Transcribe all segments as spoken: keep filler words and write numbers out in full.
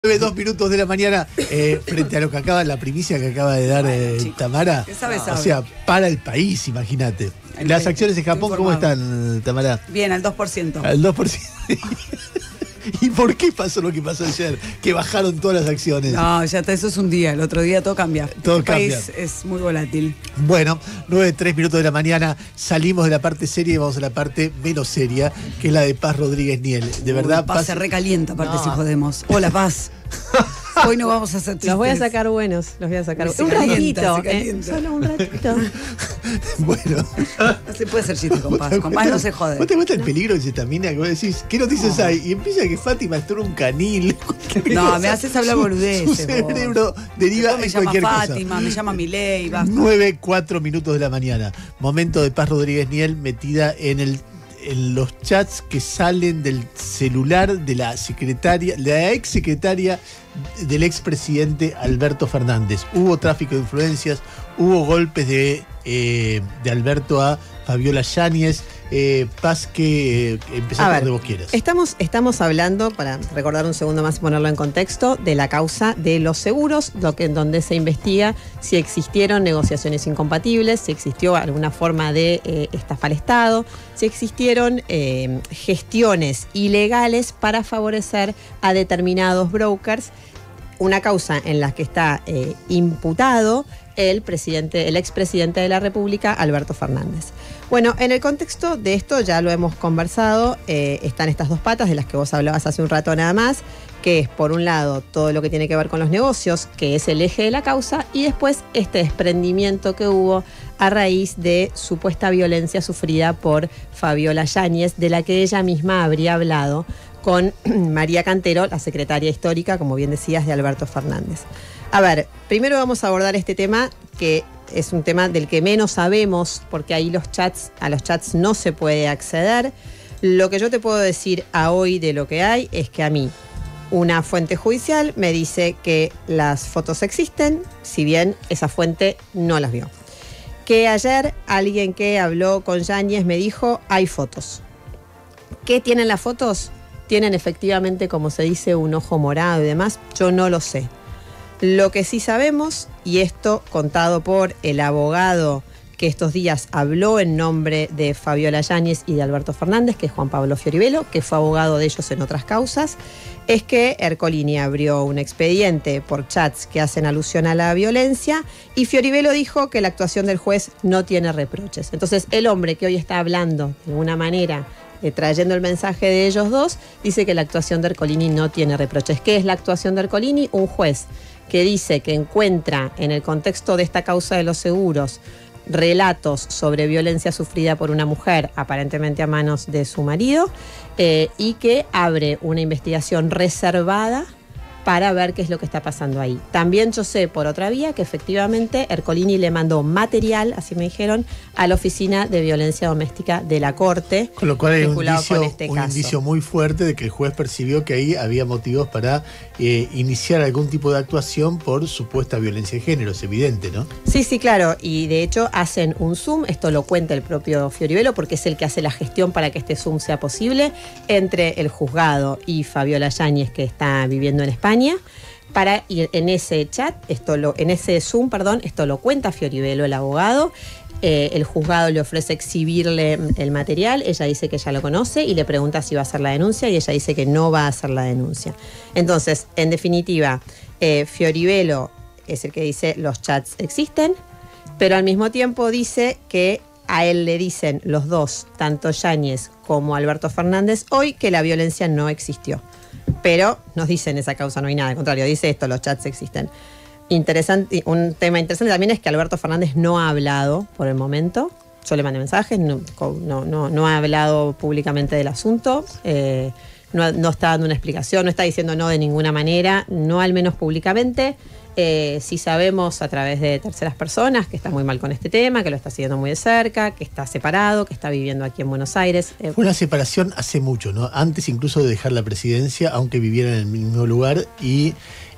Dos minutos de la mañana, eh, frente a lo que acaba, la primicia que acaba de dar eh, Chico, Tamara. ¿qué sabe, sabe? O sea, para el país, imagínate. El Las país, acciones en Japón, ¿cómo informado. están, Tamara? Bien, al dos por ciento. Al dos por ciento. ¿Y por qué pasó lo que pasó ayer? Que bajaron todas las acciones. No, ya está, eso es un día, el otro día todo cambia. Todo este cambia. país es muy volátil. Bueno, nueve, tres minutos de la mañana, salimos de la parte seria y vamos a la parte menos seria, que es la de Paz Rodríguez Niel. De verdad, Uy, Paz, Paz se recalienta, aparte No. si podemos. Hola, Paz. Hoy no vamos a hacer chistes. Los voy a sacar buenos, los voy a sacar Se un calienta, ratito, se calienta. eh, solo un ratito. Bueno. No se puede hacer chistes con Paz. Con Paz no se jode. ¿Vos te cuenta el peligro de cetamina que vos decís? ¿Qué noticias No. hay? Y empieza que Fátima está en un canil. No, me haces hablar Su- boludeces, Su vos. cerebro deriva Después me en llama cualquier cosa. Fátima, me llama Milei, basta. nueve, cuatro minutos de la mañana. Momento de Paz Rodríguez Niel metida en el en los chats que salen del celular de la secretaria, de la ex secretaria del expresidente Alberto Fernández. Hubo tráfico de influencias, hubo golpes de, eh, de Alberto a Fabiola Yáñez. Eh, Paz, que eh, empezá A por ver, donde vos quieras. Estamos, estamos hablando, para recordar un segundo más y ponerlo en contexto, de la causa de los seguros, lo que, en donde se investiga si existieron negociaciones incompatibles, si existió alguna forma de eh, estafa al Estado, si existieron eh, gestiones ilegales para favorecer a determinados brokers. Una causa en la que está eh, imputado el presidente, el expresidente de la República, Alberto Fernández. Bueno, en el contexto de esto ya lo hemos conversado, eh, están estas dos patas de las que vos hablabas hace un rato nada más, que es por un lado todo lo que tiene que ver con los negocios, que es el eje de la causa, y después este desprendimiento que hubo a raíz de supuesta violencia sufrida por Fabiola Yáñez, de la que ella misma habría hablado con María Cantero, la secretaria histórica, como bien decías, de Alberto Fernández. A ver, primero vamos a abordar este tema, que es un tema del que menos sabemos, porque ahí los chats, a los chats no se puede acceder. Lo que yo te puedo decir a hoy de lo que hay es que a mí una fuente judicial me dice que las fotos existen, si bien esa fuente no las vio. Que ayer alguien que habló con Yáñez me dijo, hay fotos. ¿Qué tienen las fotos? Tienen efectivamente, como se dice, un ojo morado y demás. Yo no lo sé. Lo que sí sabemos, y esto contado por el abogado que estos días habló en nombre de Fabiola Yáñez y de Alberto Fernández, que es Juan Pablo Fioribelo, que fue abogado de ellos en otras causas, es que Ercolini abrió un expediente por chats que hacen alusión a la violencia y Fioribelo dijo que la actuación del juez no tiene reproches. Entonces, el hombre que hoy está hablando de alguna manera, Eh, trayendo el mensaje de ellos dos, dice que la actuación de Ercolini no tiene reproches. ¿Qué es la actuación de Ercolini? Un juez que dice que encuentra en el contexto de esta causa de los seguros relatos sobre violencia sufrida por una mujer, aparentemente a manos de su marido, eh, y que abre una investigación reservada para ver qué es lo que está pasando ahí. También yo sé por otra vía que efectivamente Ercolini le mandó material, así me dijeron, a la Oficina de Violencia Doméstica de la Corte. Con lo cual hay un, vinculado indicio, con este un caso. indicio muy fuerte de que el juez percibió que ahí había motivos para eh, iniciar algún tipo de actuación por supuesta violencia de género. Es evidente, ¿no? Sí, sí, claro. Y de hecho hacen un Zoom, esto lo cuenta el propio Fioribelo, porque es el que hace la gestión para que este Zoom sea posible, entre el juzgado y Fabiola Yáñez, que está viviendo en España. Para ir en ese chat, esto lo, en ese Zoom, perdón, esto lo cuenta Fioribelo, el abogado. Eh, el juzgado le ofrece exhibirle el material, ella dice que ya lo conoce y le pregunta si va a hacer la denuncia y ella dice que no va a hacer la denuncia. Entonces, en definitiva, eh, Fioribelo es el que dice los chats existen, pero al mismo tiempo dice que a él le dicen los dos, tanto Yáñez como Alberto Fernández, hoy que la violencia no existió. Pero nos dicen esa causa no hay nada, al contrario, dice esto, los chats existen. Interesante, un tema interesante también es que Alberto Fernández no ha hablado por el momento. Yo le mandé mensajes, no, no, no, no ha hablado públicamente del asunto, eh, no, no está dando una explicación, no está diciendo no de ninguna manera, no al menos públicamente. Eh, sí sabemos a través de terceras personas que está muy mal con este tema, que lo está siguiendo muy de cerca, que está separado, que está viviendo aquí en Buenos Aires. Eh, Fue una separación hace mucho, ¿no? Antes incluso de dejar la presidencia, aunque vivieran en el mismo lugar y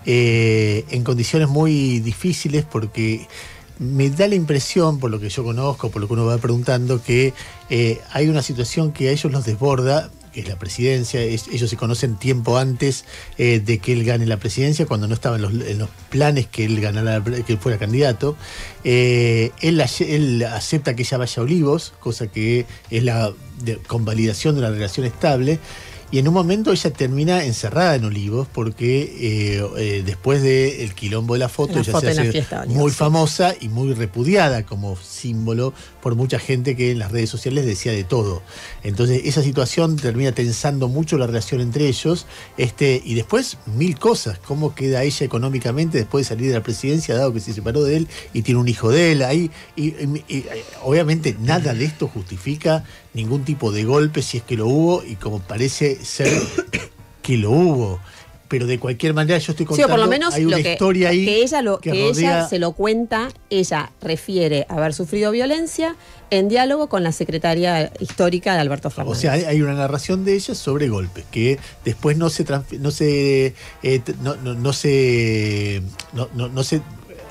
eh, en condiciones muy difíciles, porque me da la impresión, por lo que yo conozco, por lo que uno va preguntando, que eh, hay una situación que a ellos los desborda, que es la presidencia. Es, ellos se conocen tiempo antes eh, de que él gane la presidencia, cuando no estaban en los, en los planes que él ganara, que él fuera candidato. Eh, él, él acepta que ella vaya a Olivos, cosa que es la de, convalidación de una relación estable. Y en un momento ella termina encerrada en Olivos porque eh, eh, después del quilombo de la foto, la ella foto se hace fiesta, Olivos, muy sí. famosa y muy repudiada como símbolo por mucha gente que en las redes sociales decía de todo. Entonces esa situación termina tensando mucho la relación entre ellos, este, y después mil cosas, cómo queda ella económicamente después de salir de la presidencia, dado que se separó de él y tiene un hijo de él ahí. Y, y, y obviamente nada de esto justifica ningún tipo de golpe, si es que lo hubo, y como parece ser que lo hubo. Pero de cualquier manera yo estoy contando, sí, o por lo menos hay una lo que, historia ahí que ella lo que, que rodea... ella se lo cuenta, ella refiere haber sufrido violencia en diálogo con la secretaria histórica de Alberto Fernández. O sea, hay, hay una narración de ella sobre golpes que después no se no se eh, no, no, no se no, no, no se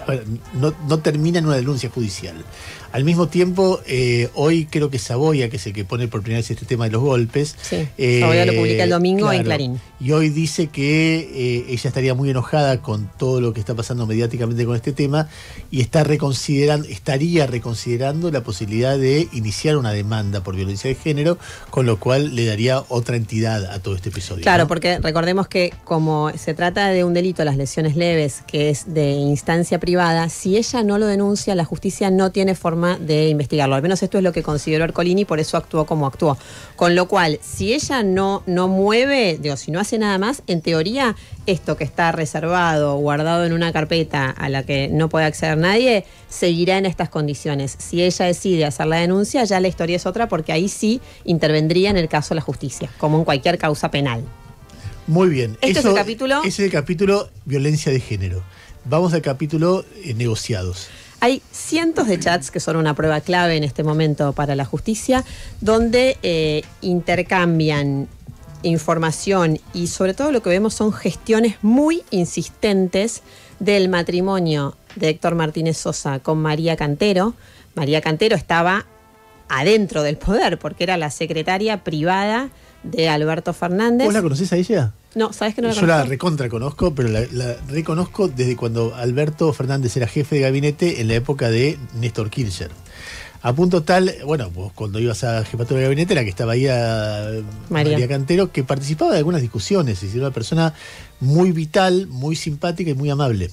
no, no termina en una denuncia judicial. Al mismo tiempo, eh, hoy creo que Saboya, que es el que pone por primera vez este tema de los golpes. Sí, eh, Saboya lo publica el domingo, claro, en Clarín. Y hoy dice que eh, ella estaría muy enojada con todo lo que está pasando mediáticamente con este tema y está reconsiderando, estaría reconsiderando la posibilidad de iniciar una demanda por violencia de género, con lo cual le daría otra entidad a todo este episodio. Claro, ¿no? porque recordemos que como se trata de un delito, las lesiones leves, que es de instancia privada, si ella no lo denuncia, la justicia no tiene forma de investigarlo. Al menos esto es lo que consideró Ercolini, por eso actuó como actuó. Con lo cual, si ella no, no mueve, digo, si no hace nada más, en teoría, esto que está reservado, guardado en una carpeta a la que no puede acceder nadie, seguirá en estas condiciones. Si ella decide hacer la denuncia, ya la historia es otra, porque ahí sí intervendría en el caso de la justicia, como en cualquier causa penal. Muy bien. Este Eso, es el capítulo. Ese es el capítulo violencia de género. Vamos al capítulo eh, negociados. Hay cientos de chats que son una prueba clave en este momento para la justicia, donde eh, intercambian información y sobre todo lo que vemos son gestiones muy insistentes del matrimonio de Héctor Martínez Sosa con María Cantero. María Cantero estaba adentro del poder porque era la secretaria privada de Alberto Fernández. ¿Vos la conocés a ella? No, ¿sabes que no la Yo conozco? la recontra conozco, pero la, la reconozco desde cuando Alberto Fernández era jefe de gabinete en la época de Néstor Kirchner. A punto tal, bueno, vos cuando ibas a jefatura de gabinete, la que estaba ahí a María. María Cantero, que participaba de algunas discusiones, es una persona muy vital, muy simpática y muy amable.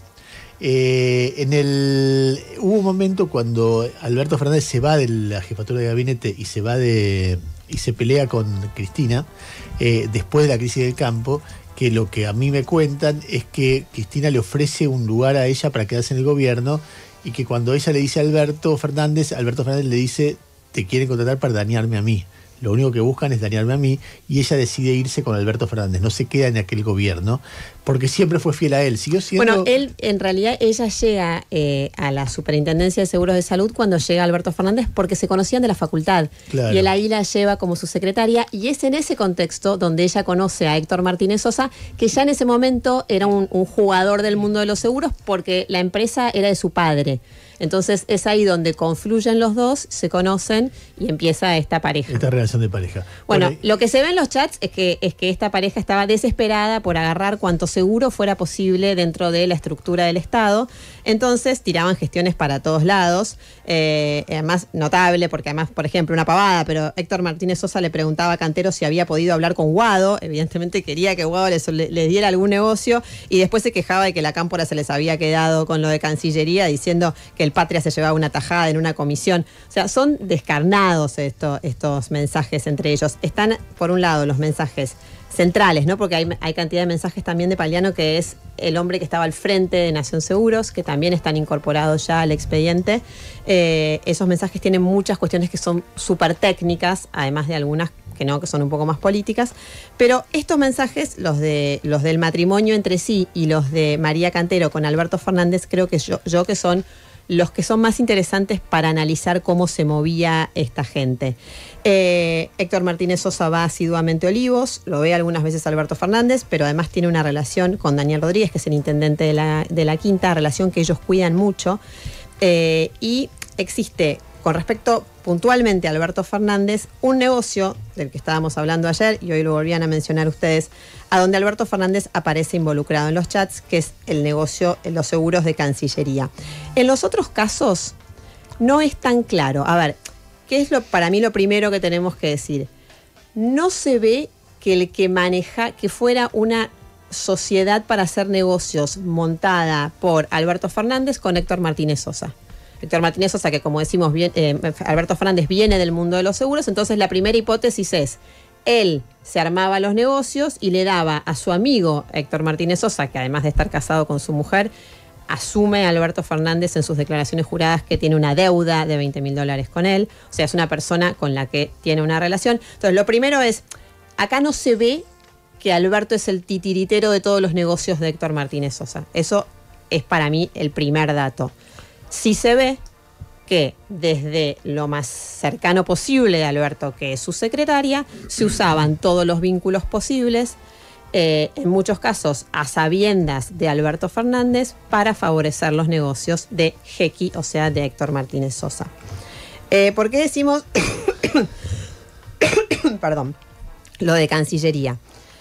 Eh, en el hubo un momento cuando Alberto Fernández se va de la jefatura de gabinete y se va de y se pelea con Cristina eh, después de la crisis del campo, que lo que a mí me cuentan es que Cristina le ofrece un lugar a ella para quedarse en el gobierno y que cuando ella le dice a Alberto Fernández, Alberto Fernández le dice: te quieren contratar para dañarme a mí. Lo único que buscan es dañarme a mí, y ella decide irse con Alberto Fernández, no se queda en aquel gobierno, porque siempre fue fiel a él, siguió siendo... Bueno, él, en realidad, ella llega eh, a la Superintendencia de Seguros de Salud cuando llega Alberto Fernández porque se conocían de la facultad. Claro. Y él ahí la lleva como su secretaria, y es en ese contexto donde ella conoce a Héctor Martínez Sosa, que ya en ese momento era un, un jugador del mundo de los seguros porque la empresa era de su padre. Entonces es ahí donde confluyen los dos, se conocen y empieza esta pareja. Esta relación de pareja. Bueno, bueno lo que se ve en los chats es que, es que esta pareja estaba desesperada por agarrar cuanto seguro fuera posible dentro de la estructura del Estado. Entonces tiraban gestiones para todos lados. Eh, además, notable, porque además, por ejemplo, una pavada, pero Héctor Martínez Sosa le preguntaba a Cantero si había podido hablar con Guado. Evidentemente quería que Guado les, les diera algún negocio, y después se quejaba de que la Cámpora se les había quedado con lo de Cancillería, diciendo que el Patria se llevaba una tajada en una comisión. O sea, son descarnados esto, estos mensajes entre ellos. Están, por un lado, los mensajes centrales, ¿no? Porque hay, hay cantidad de mensajes también de Paliano, que es el hombre que estaba al frente de Nación Seguros, que también están incorporados ya al expediente. Eh, esos mensajes tienen muchas cuestiones que son súper técnicas, además de algunas que no, que son un poco más políticas. Pero estos mensajes, los de los del matrimonio entre sí y los de María Cantero con Alberto Fernández, creo que yo, yo que son los que son más interesantes para analizar cómo se movía esta gente. Eh, Héctor Martínez Sosa va asiduamente a Olivos, lo ve algunas veces Alberto Fernández, pero además tiene una relación con Daniel Rodríguez, que es el intendente de la, de la Quinta, relación que ellos cuidan mucho. Eh, y existe, con respecto puntualmente a Alberto Fernández un negocio del que estábamos hablando ayer y hoy lo volvían a mencionar ustedes, a donde Alberto Fernández aparece involucrado en los chats, que es el negocio, los seguros de Cancillería. En los otros casos no es tan claro. A ver, ¿qué es lo para mí lo primero que tenemos que decir? No se ve que el que maneja, que fuera una sociedad para hacer negocios montada por Alberto Fernández con Héctor Martínez Sosa. Héctor Martínez Sosa, que como decimos, bien, eh, Alberto Fernández viene del mundo de los seguros, entonces la primera hipótesis es, él se armaba los negocios y le daba a su amigo Héctor Martínez Sosa, que además de estar casado con su mujer, asume a Alberto Fernández en sus declaraciones juradas que tiene una deuda de veinte mil dólares con él, o sea, es una persona con la que tiene una relación. Entonces, lo primero es, acá no se ve que Alberto es el titiritero de todos los negocios de Héctor Martínez Sosa. Eso es para mí el primer dato. Sí se ve que desde lo más cercano posible de Alberto, que es su secretaria, se usaban todos los vínculos posibles, eh, en muchos casos a sabiendas de Alberto Fernández, para favorecer los negocios de Jequi, o sea, de Héctor Martínez Sosa. Eh, ¿Por qué decimos, perdón, lo de Cancillería?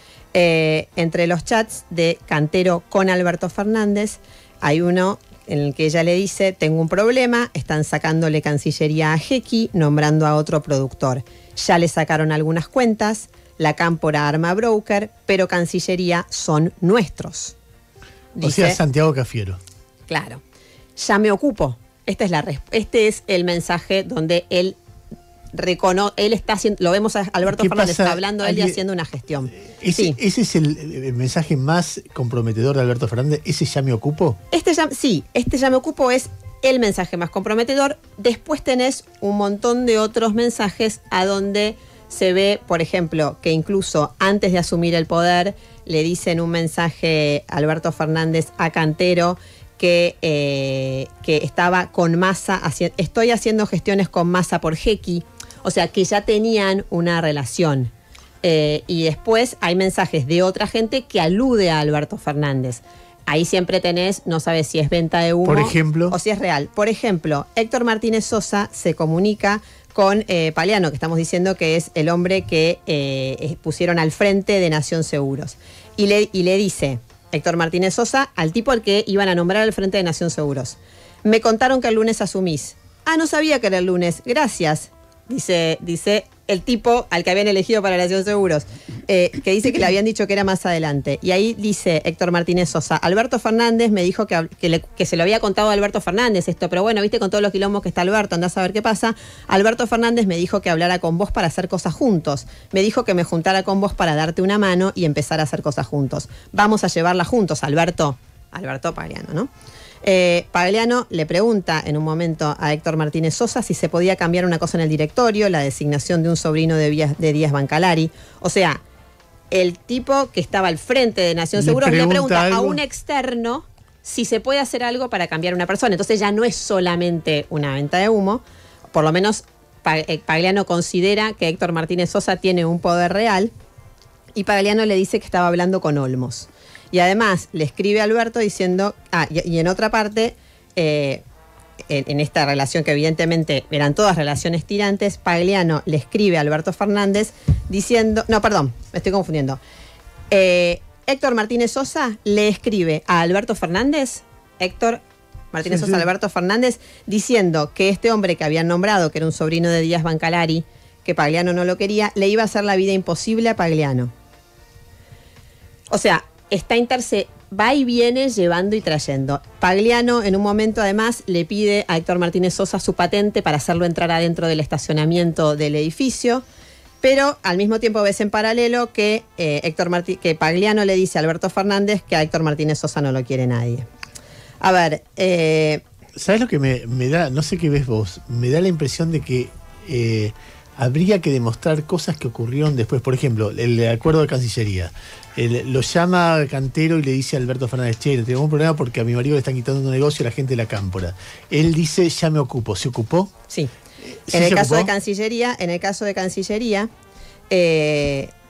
Eh, entre los chats de Cantero con Alberto Fernández hay uno en el que ella le dice, tengo un problema, están sacándole Cancillería a Jequi, nombrando a otro productor. Ya le sacaron algunas cuentas, la Cámpora arma broker, pero Cancillería son nuestros. Dice, o sea, Santiago Cafiero. Claro. Ya me ocupo. Esta es la, este es el mensaje donde él reconoce, él está haciendo, lo vemos a Alberto Fernández está hablando él y haciendo una gestión. Ese, sí. ese es el, el mensaje más comprometedor de Alberto Fernández. ¿Ese ya me ocupo? Este ya, sí, este ya me ocupo es el mensaje más comprometedor. Después tenés un montón de otros mensajes a donde se ve, por ejemplo, que incluso antes de asumir el poder le dicen un mensaje Alberto Fernández a Cantero que, eh, que estaba con Massa, haci- estoy haciendo gestiones con Massa por Jequi. O sea, que ya tenían una relación. Eh, y después hay mensajes de otra gente que alude a Alberto Fernández. Ahí siempre tenés, no sabes si es venta de humo. Por ejemplo. O si es real. Por ejemplo, Héctor Martínez Sosa se comunica con eh, Paliano, que estamos diciendo que es el hombre que eh, pusieron al frente de Nación Seguros. Y le, y le dice, Héctor Martínez Sosa, al tipo al que iban a nombrar al frente de Nación Seguros. Me contaron que el lunes asumís. Ah, no sabía que era el lunes. Gracias. Dice, dice el tipo al que habían elegido para Nación Seguros, eh, que dice que le habían dicho que era más adelante. Y ahí dice Héctor Martínez Sosa, Alberto Fernández me dijo que, que, le, que se lo había contado a Alberto Fernández esto, pero bueno, viste con todos los quilombos que está Alberto, andás a ver qué pasa. Alberto Fernández me dijo que hablara con vos para hacer cosas juntos. Me dijo que me juntara con vos para darte una mano y empezar a hacer cosas juntos. Vamos a llevarla juntos, Alberto. Alberto Pagano, ¿no? Eh, Pagliano le pregunta en un momento a Héctor Martínez Sosa si se podía cambiar una cosa en el directorio, la designación de un sobrino de, Díaz, de Díaz Bancalari. O sea, el tipo que estaba al frente de Nación Seguros le pregunta, le pregunta a un externo si se puede hacer algo para cambiar una persona. Entonces ya no es solamente una venta de humo, por lo menos Pagliano considera que Héctor Martínez Sosa tiene un poder real y Pagliano le dice que estaba hablando con Olmos. Y además le escribe a Alberto diciendo, ah, y, y en otra parte, eh, en, en esta relación que evidentemente eran todas relaciones tirantes, Pagliano le escribe a Alberto Fernández diciendo, no, perdón, me estoy confundiendo. Eh, Héctor Martínez Sosa le escribe a Alberto Fernández, Héctor Martínez sí, Sosa, sí. Alberto Fernández, diciendo que este hombre que habían nombrado, que era un sobrino de Díaz Bancalari, que Pagliano no lo quería, le iba a hacer la vida imposible a Pagliano. O sea, está interse, va y viene llevando y trayendo. Pagliano en un momento además le pide a Héctor Martínez Sosa su patente para hacerlo entrar adentro del estacionamiento del edificio, pero al mismo tiempo ves en paralelo que, eh, Héctor Martí, que Pagliano le dice a Alberto Fernández que a Héctor Martínez Sosa no lo quiere nadie. A ver... Eh, ¿sabes lo que me, me da? No sé qué ves vos. Me da la impresión de que eh, habría que demostrar cosas que ocurrieron después. Por ejemplo, el acuerdo de Cancillería. El, lo llama Cantero y le dice a Alberto Fernández, che, tenemos un problema porque a mi marido le están quitando un negocio a la gente de la Cámpora. Él dice, ya me ocupo. ¿Se ocupó? Sí. ¿Sí en el se caso ocupó? de Cancillería, en el caso de Cancillería, eh,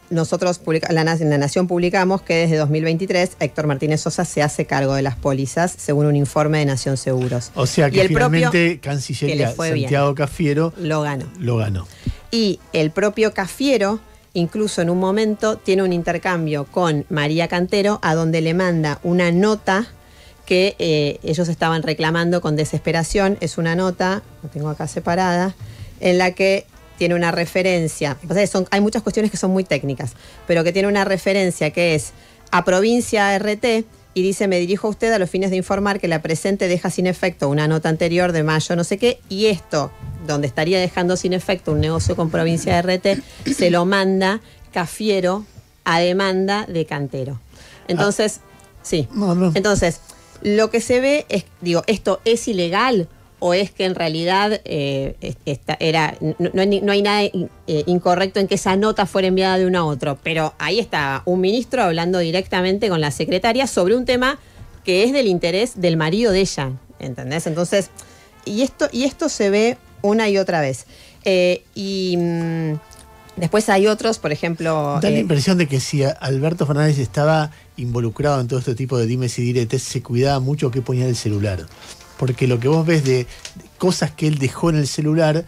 nosotros publica, la, en La Nación publicamos que desde dos mil veintitrés Héctor Martínez Sosa se hace cargo de las pólizas, según un informe de Nación Seguros. O sea que y el finalmente Cancillería Santiago bien. Cafiero lo ganó. Lo ganó. Y el propio Cafiero, incluso en un momento, tiene un intercambio con María Cantero, a donde le manda una nota que eh, ellos estaban reclamando con desesperación. Es una nota, la tengo acá separada, en la que tiene una referencia, o sea, son, hay muchas cuestiones que son muy técnicas, pero que tiene una referencia que es a provincia R T y dice: me dirijo a usted a los fines de informar que la presente deja sin efecto una nota anterior de mayo no sé qué, y esto, donde estaría dejando sin efecto un negocio con provincia R T, se lo manda Cafiero a demanda de Cantero. Entonces, ah, sí, no, no. Entonces, lo que se ve es, digo, ¿esto es ilegal? ¿O es que en realidad eh, esta era, no, no, hay, no hay nada eh, incorrecto en que esa nota fuera enviada de uno a otro? Pero ahí está un ministro hablando directamente con la secretaria sobre un tema que es del interés del marido de ella, ¿entendés? Entonces, y esto, y esto se ve una y otra vez. Eh, y mmm, después hay otros, por ejemplo... Da eh, la impresión de que si Alberto Fernández estaba involucrado en todo este tipo de dimes y diretes, se cuidaba mucho qué ponía en el celular. Porque lo que vos ves de, de cosas que él dejó en el celular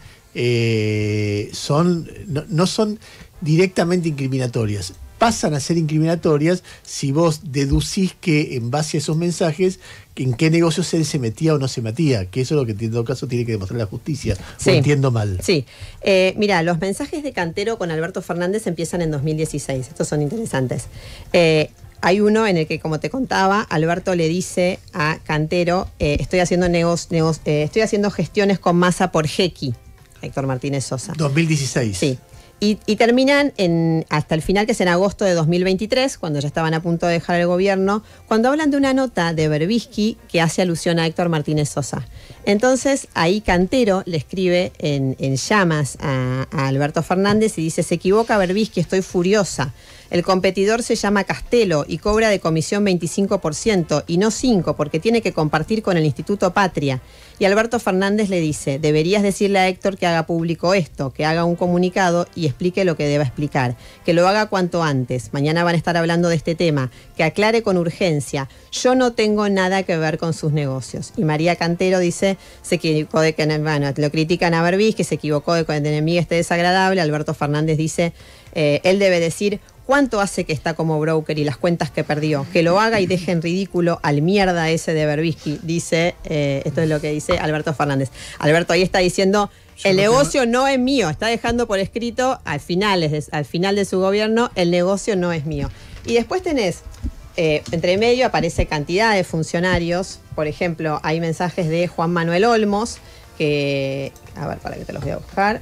eh, son no, no son directamente incriminatorias. Pasan a ser incriminatorias si vos deducís que en base a esos mensajes, que en qué negocios él se metía o no se metía, que eso es lo que en todo caso tiene que demostrar la justicia. Sí, o entiendo mal. Sí. Eh, mira, los mensajes de Cantero con Alberto Fernández empiezan en dos mil dieciséis. Estos son interesantes. Eh, Hay uno en el que, como te contaba, Alberto le dice a Cantero: eh, estoy haciendo negos, negos, eh, estoy haciendo gestiones con Massa por Jequi, Héctor Martínez Sosa. dos mil dieciséis. Sí. Y, y terminan en, hasta el final, que es en agosto de dos mil veintitrés, cuando ya estaban a punto de dejar el gobierno, cuando hablan de una nota de Berbisky que hace alusión a Héctor Martínez Sosa. Entonces, ahí Cantero le escribe en, en llamas a, a Alberto Fernández y dice: se equivoca Berbisky, estoy furiosa. El competidor se llama Castelo y cobra de comisión veinticinco por ciento y no cinco por ciento porque tiene que compartir con el Instituto Patria. Y Alberto Fernández le dice: deberías decirle a Héctor que haga público esto, que haga un comunicado y explique lo que deba explicar, que lo haga cuanto antes. Mañana van a estar hablando de este tema, que aclare con urgencia. Yo no tengo nada que ver con sus negocios. Y María Cantero dice: se equivocó de que, bueno, lo critican a Berbisky, que se equivocó de que el enemigo esté desagradable. Alberto Fernández dice: eh, él debe decir cuánto hace que está como broker y las cuentas que perdió. Que lo haga y deje en ridículo al mierda ese de Berbisky, dice, eh, esto es lo que dice Alberto Fernández. Alberto ahí está diciendo: Yo el no negocio tengo... no es mío. Está dejando por escrito al final, de, al final de su gobierno: el negocio no es mío. Y después tenés, eh, entre medio aparece cantidad de funcionarios. Por ejemplo, hay mensajes de Juan Manuel Olmos, que, a ver, para que te los voy a buscar,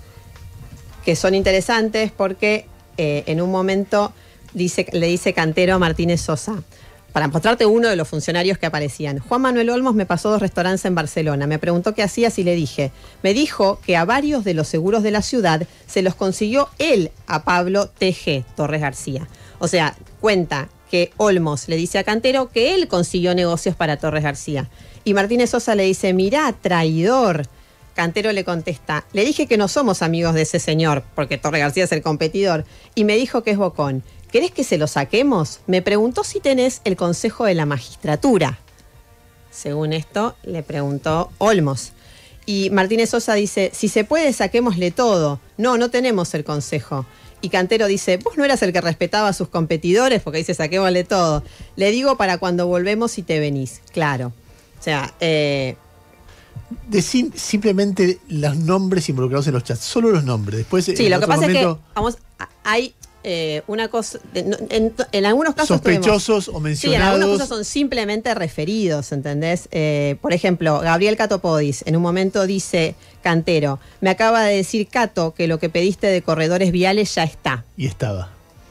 que son interesantes porque eh, en un momento dice, le dice Cantero a Martínez Sosa, para mostrarte uno de los funcionarios que aparecían: Juan Manuel Olmos me pasó dos restaurantes en Barcelona, me preguntó qué hacías y le dije, me dijo que a varios de los seguros de la ciudad se los consiguió él a Pablo T G Torres García. O sea, cuenta que Olmos le dice a Cantero que él consiguió negocios para Torres García. Y Martínez Sosa le dice: mirá, traidor. Cantero le contesta: le dije que no somos amigos de ese señor, porque Torres García es el competidor, y me dijo que es bocón. ¿Querés que se lo saquemos? Me preguntó si tenés el consejo de la magistratura. Según esto, le preguntó Olmos. Y Martínez Sosa dice: si se puede, saquémosle todo. No, no tenemos el consejo. Y Cantero dice: vos no eras el que respetaba a sus competidores, porque dice saquémosle todo. Le digo para cuando volvemos y te venís. Claro. O sea, eh... Decir simplemente los nombres involucrados en los chats, solo los nombres. Después, sí, lo que pasa momento, es que vamos, hay eh, una cosa, en, en, en algunos casos sospechosos tuvimos, o mencionados. Sí, en algunos casos son simplemente referidos, ¿entendés? Eh, por ejemplo, Gabriel Catopodis, en un momento dice Cantero: me acaba de decir Cato que lo que pediste de corredores viales ya está. Y estaba.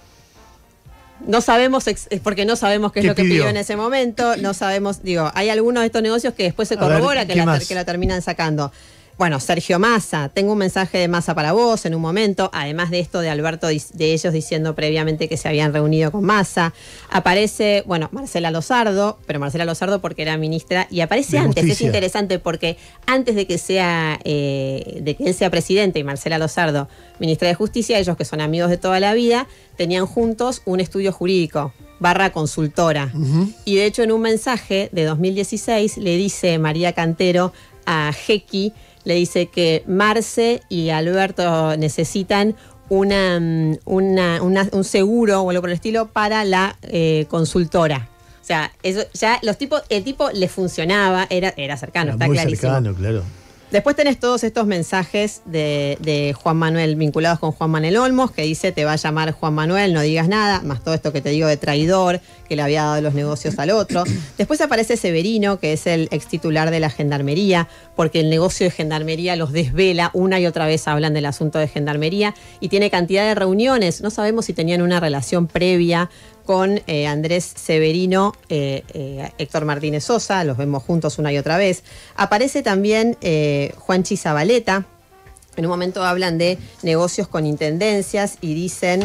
No sabemos, porque no sabemos qué es ¿Qué lo que pidió? pidió en ese momento, no sabemos, digo, hay algunos de estos negocios que después se corrobora ver, que, la, que la terminan sacando. Bueno, Sergio Massa, tengo un mensaje de Massa para vos en un momento, además de esto de Alberto, de ellos diciendo previamente que se habían reunido con Massa. Aparece, bueno, Marcela Lozardo, pero Marcela Lozardo porque era ministra, y aparece de antes, Justicia. es interesante porque antes de que sea, eh, de que él sea presidente y Marcela Lozardo ministra de Justicia, ellos que son amigos de toda la vida, tenían juntos un estudio jurídico, barra consultora. Uh-huh. Y de hecho en un mensaje de dos mil dieciséis le dice María Cantero a Jequi, le dice que Marce y Alberto necesitan una, una, una, un seguro o algo por el estilo para la eh, consultora. O sea, eso ya los tipos, el tipo le funcionaba, era, era cercano, Era está muy clarísimo. cercano, claro. Después tenés todos estos mensajes de, de Juan Manuel, vinculados con Juan Manuel Olmos, que dice, te va a llamar Juan Manuel, no digas nada, más todo esto que te digo de traidor, que le había dado los negocios al otro. Después aparece Severino, que es el ex titular de la Gendarmería, porque el negocio de Gendarmería los desvela, una y otra vez hablan del asunto de Gendarmería, y tiene cantidad de reuniones, no sabemos si tenían una relación previa con eh, Andrés Severino, eh, eh, Héctor Martínez Sosa, los vemos juntos una y otra vez. Aparece también eh, Juanchi Zabaleta, en un momento hablan de negocios con intendencias y dicen,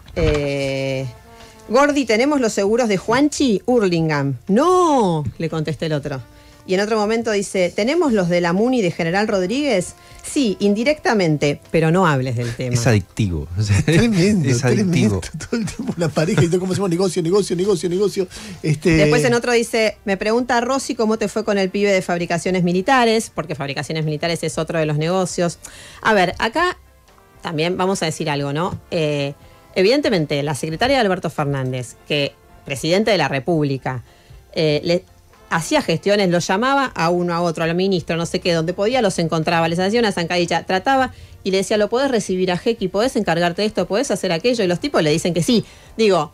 eh, Gordi, ¿tenemos los seguros de Juanchi? Hurlingham. No, le contesta el otro. Y en otro momento dice, ¿tenemos los de la Muni de General Rodríguez? Sí, indirectamente, pero no hables del tema. Es adictivo. O sea, Tremendo, es tremendo. adictivo. Todo el tiempo la pareja y todo como hacemos negocio, negocio, negocio, negocio. Este... Después en otro dice, me pregunta Rosy cómo te fue con el pibe de Fabricaciones Militares, porque Fabricaciones Militares es otro de los negocios. A ver, acá también vamos a decir algo, ¿no? Eh, evidentemente, la secretaria de Alberto Fernández, que presidente de la República, eh, le hacía gestiones, los llamaba a uno, a otro, al ministro, no sé qué, donde podía los encontraba, les hacía una zancadilla, trataba y le decía, lo podés recibir a Jequi, podés encargarte de esto, podés hacer aquello, y los tipos le dicen que sí. Digo,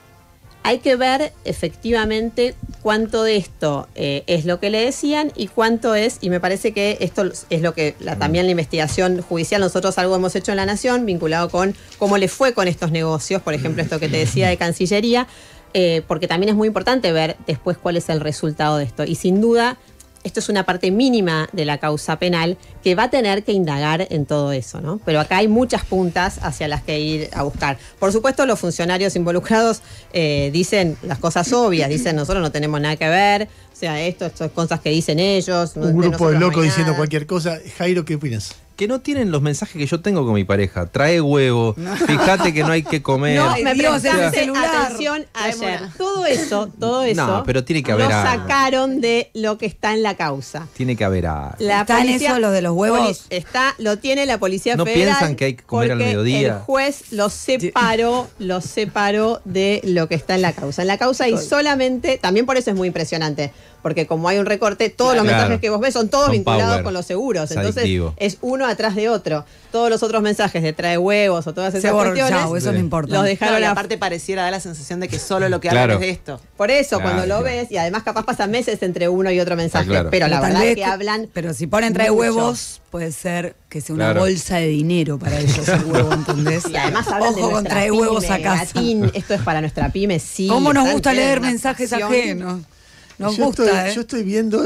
hay que ver efectivamente cuánto de esto eh, es lo que le decían y cuánto es, y me parece que esto es lo que la, también la investigación judicial, nosotros algo hemos hecho en La Nación, vinculado con cómo le fue con estos negocios, por ejemplo, esto que te decía de Cancillería, Eh, porque también es muy importante ver después cuál es el resultado de esto. Y sin duda, esto es una parte mínima de la causa penal que va a tener que indagar en todo eso, ¿no? Pero acá hay muchas puntas hacia las que ir a buscar. Por supuesto, los funcionarios involucrados eh, dicen las cosas obvias, dicen nosotros no tenemos nada que ver, o sea, esto, esto es cosas que dicen ellos. Un de grupo de nosotros no locos hay diciendo nada. cualquier cosa. Jairo, ¿qué opinas? Que no tienen los mensajes que yo tengo con mi pareja. Trae huevo, fíjate que no hay que comer. No, Ay, me Dios, prestaste el celular. atención Traemos ayer. una. Todo eso, todo eso No, pero tiene que lo haber algo. sacaron de lo que está en la causa. Tiene que haber algo. La ¿Está en eso lo de los huevos? poli- Está, lo tiene la Policía ¿No Federal. piensan que hay que comer al porque mediodía? El juez lo separó, lo separó de lo que está en la causa. En la causa hay solamente, también por eso es muy impresionante, porque como hay un recorte, todos los Claro. mensajes que vos ves son todos Son vinculados power. con los seguros. Es Entonces adictivo. es uno atrás de otro. Todos los otros mensajes de trae huevos o todas Se esas borró, cuestiones, chao, eso Sí. no importa. los dejaron Claro, y a- aparte pareciera dar la sensación de que solo lo que Claro. hablan es de esto. Por eso, Claro, cuando lo claro. ves, y además capaz pasan meses entre uno y otro mensaje, claro. pero la Pero tal verdad es vez que hablan. Pero si ponen trae mucho. huevos, puede ser que sea una Claro. bolsa de dinero para ellos el huevo, ¿entendés? Y además hablan de Ojo con nuestra trae pyme, huevos a casa. Gatín, esto es para nuestra pyme, sí. ¿Cómo nos están gusta tienen leer una mensajes pasión. ajenos? Nos yo gusta, estoy, ¿eh? Yo estoy viendo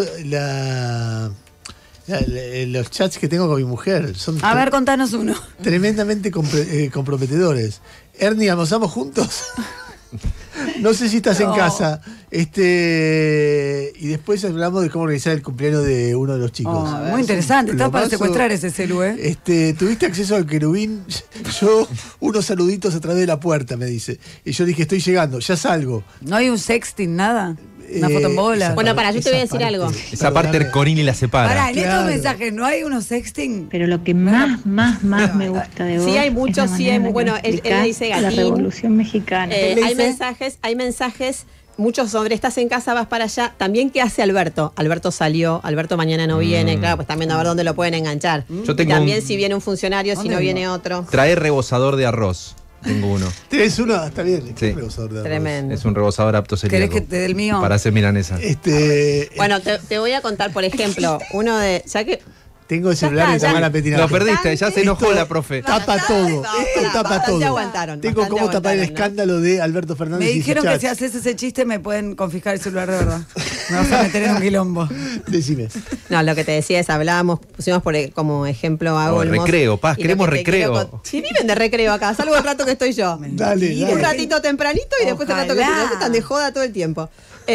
la, la- la- los chats que tengo con mi mujer. Son A tre- ver, contanos uno. tremendamente compre- eh, comprometedores. Ernie, ¿almorzamos juntos? No sé si estás en No. casa. Este y después hablamos de cómo organizar el cumpleaños de uno de los chicos. Oh, muy interesante, está para Plomazo. secuestrar ese celu, ¿eh? Este, ¿tuviste acceso al querubín? Yo, unos saluditos a través de la puerta, me dice. Y yo dije, estoy llegando, ya salgo. ¿No hay un sexting, nada? ¿Una Eh, foto en bola? esa Bueno, parte- pará, yo te voy a esa decir parte, algo. Esa parte perdóname. Corini la separa. Pará, en Claro. estos mensajes, ¿no hay unos sexting? Pero lo que más, más, más me gusta de vos Sí hay es muchos, la sí hay manera en bueno, la que él, él explicás le dice la Gatín. Revolución Mexicana. Eh, ¿Qué le hay dice? mensajes, hay mensajes, muchos sobre estás en casa, vas para allá. También, ¿qué hace Alberto? Alberto salió, Alberto mañana no viene, claro, pues también a ver dónde lo pueden enganchar. Yo y tengo también un- si viene un funcionario, si ¿Dónde no vengo? viene otro. Trae rebosador de arroz. Tengo uno. ¿Tenés uno? Está bien. Sí. ¿Qué rebosador de arroz? Tremendo. Es un rebosador apto celíaco. ¿Querés que te dé el mío? Para hacer milanesa. Este, Bueno, te, te voy a contar, por ejemplo, uno de, ya que Tengo el celular Ya de está, Tamara ya. Petina. Lo perdiste, ya se enojó Esto la profe. Tapa todo, Bastante esto tapa aguantaron, todo. aguantaron, Tengo bastante cómo tapar el aguantaron, ¿no? escándalo de Alberto Fernández. Me y sus dijeron que chats. si haces ese chiste me pueden confiscar el celular de verdad. Me vas a meter en un quilombo. Decime. No, lo que te decía es, hablábamos, pusimos por, e- como ejemplo a Oh, Olmos. recreo, Paz, y lo queremos que te recreo. quiero con- Si viven de recreo acá, salvo el rato que estoy yo. Dale, Mentira. Un dale. ratito tempranito y después el rato que Ojalá. estoy yo, están de joda todo el tiempo.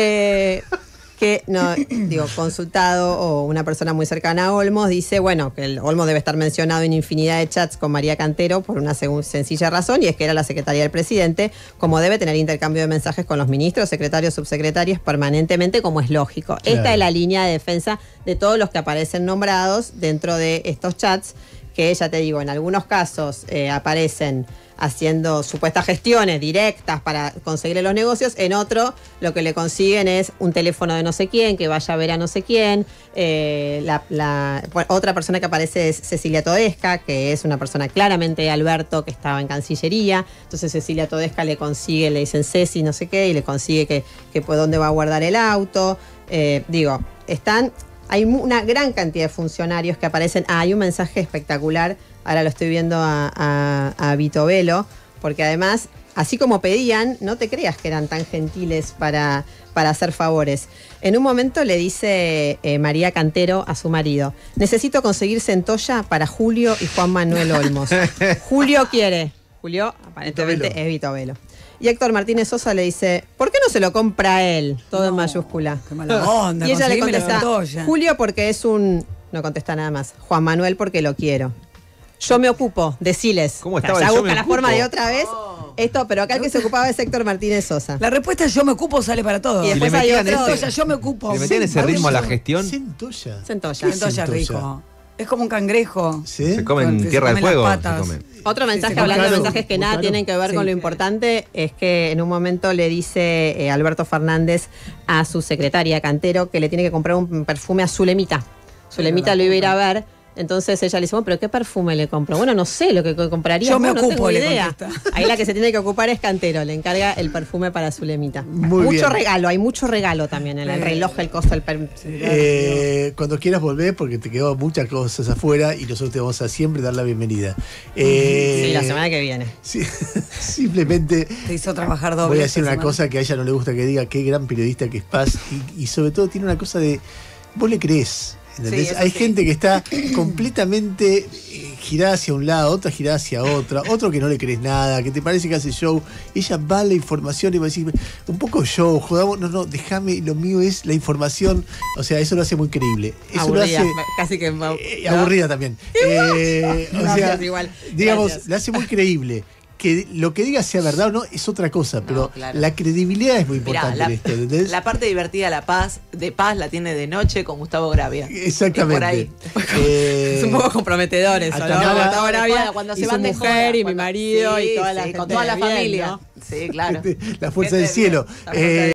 Eh, que, no, digo, consultado o una persona muy cercana a Olmos dice, bueno, que el Olmos debe estar mencionado en infinidad de chats con María Cantero por una segu- sencilla razón, y es que era la secretaria del presidente, como debe tener intercambio de mensajes con los ministros, secretarios, subsecretarios permanentemente, como es lógico. Claro. Esta es la línea de defensa de todos los que aparecen nombrados dentro de estos chats, que ya te digo, en algunos casos eh, aparecen haciendo supuestas gestiones directas para conseguirle los negocios, en otro lo que le consiguen es un teléfono de no sé quién, que vaya a ver a no sé quién. Eh, la, la- bueno, otra persona que aparece es Cecilia Todesca, que es una persona claramente de Alberto, que estaba en Cancillería. Entonces Cecilia Todesca le consigue, le dicen Ceci no sé qué, y le consigue que, que pues, dónde va a guardar el auto. Eh, digo, están... Hay mu- una gran cantidad de funcionarios que aparecen. Ah, hay un mensaje espectacular, ahora lo estoy viendo a, a, a Vito Velo, porque además, así como pedían, no te creas que eran tan gentiles para, para hacer favores. En un momento le dice eh, María Cantero a su marido, necesito conseguir centolla para Julio y Juan Manuel Olmos. Julio quiere. Julio, aparentemente, Vito Velo. es Vito Velo. Y Héctor Martínez Sosa le dice, ¿por qué no se lo compra él? Todo en No, mayúscula. Qué mala onda. Y ella le conseguime la contesta, centolla. Julio porque es un... No contesta nada más. Juan Manuel porque lo quiero. Yo me ocupo, deciles. ¿Cómo estaba Ya el yo busca me la ocupo? forma de otra vez. Esto, pero acá el que se ocupaba es Héctor Martínez Sosa. La respuesta es yo me ocupo sale para todo. Y Y le después hay metían otro... ese- Centolla, yo me ocupo. ¿Le metían ese ritmo a la gestión? Centolla. Centolla. ¿Qué Centolla centolla? rico. Es como un cangrejo. ¿Sí? Se comen Se tierra del comen las fuego. patas. Se comen. Otro mensaje, sí, hablando claro, de mensajes que muy nada claro. tienen que ver Sí. con lo importante, es que en un momento le dice eh, Alberto Fernández a su secretaria Cantero que le tiene que comprar un perfume a Zulemita. Zulemita lo iba a ir a ver. Entonces ella le dice, bueno, pero ¿qué perfume le compro? Bueno, no sé lo que co- compraría. Yo me Bueno, no ocupo, tengo le idea. contesta. Ahí la que se tiene que ocupar es Cantero, le encarga el perfume para Zulemita. Muy mucho bien. regalo, hay mucho regalo también en el Sí. reloj, el costo, el per- Eh, cuando quieras volver, porque te quedó muchas cosas afuera y nosotros te vamos a siempre dar la bienvenida. Eh, Sí, la semana que viene. sí, simplemente Te hizo trabajar doble. voy a esta decir una semana. cosa que a ella no le gusta que diga, qué gran periodista que es Paz, y, y sobre todo tiene una cosa de, vos le crees. ¿Entendés? Sí, eso Hay sí. gente que está completamente eh, girada hacia un lado, otra girada hacia otra, otro que no le crees nada, que te parece que hace show. Ella va a la información y va a decir, un poco show, jodamos, no, no, déjame, lo mío es la información. O sea, eso lo hace muy creíble. Eso Aburrida, lo hace. casi que... Eh, aburrida también. Eh, o sea, Gracias, igual. digamos, Gracias. la hace muy creíble. Que lo que diga sea verdad o no es otra cosa, pero claro. la credibilidad es muy Mirá, importante la, en esto, ¿entendés? la parte divertida la paz, de Paz la tiene de noche con Gustavo Gravia. Exactamente. Es por ahí. Eh, Es un poco comprometedor eso, a ¿no? Tamara- Gustavo Gravia Cuando- cuando y se su van de mujer joda, y mi cuando- marido Sí, y toda sí, la con gente toda la de bien, familia. ¿no? Sí, claro. la fuerza Gente del cielo. bien, la fuerza Eh,